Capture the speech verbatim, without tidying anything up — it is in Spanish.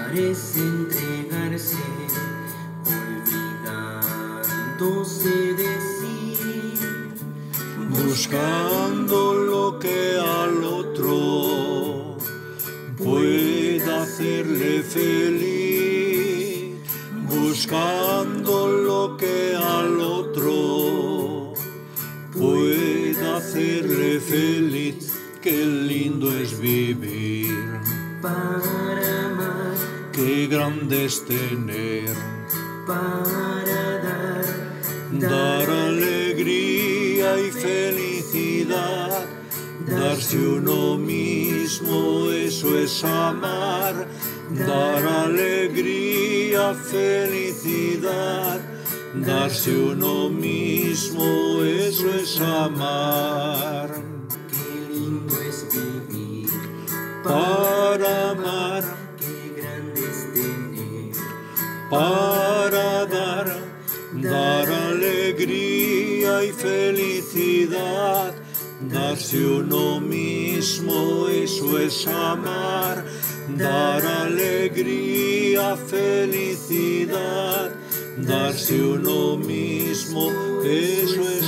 Amar es entregarse, olvidándose de sí, buscando lo que al otro pueda hacerle feliz, buscando lo que al otro pueda hacerle feliz. Qué lindo es vivir, para amar, qué grande es tener, para dar, dar alegría y felicidad, darse uno mismo, eso es amar, dar alegría, felicidad, darse uno mismo, eso es amar. Qué lindo es vivir, Para amar, qué grande es tener, para dar, dar alegría y felicidad, darse uno mismo, eso es amar, dar alegría, felicidad, darse uno mismo, eso es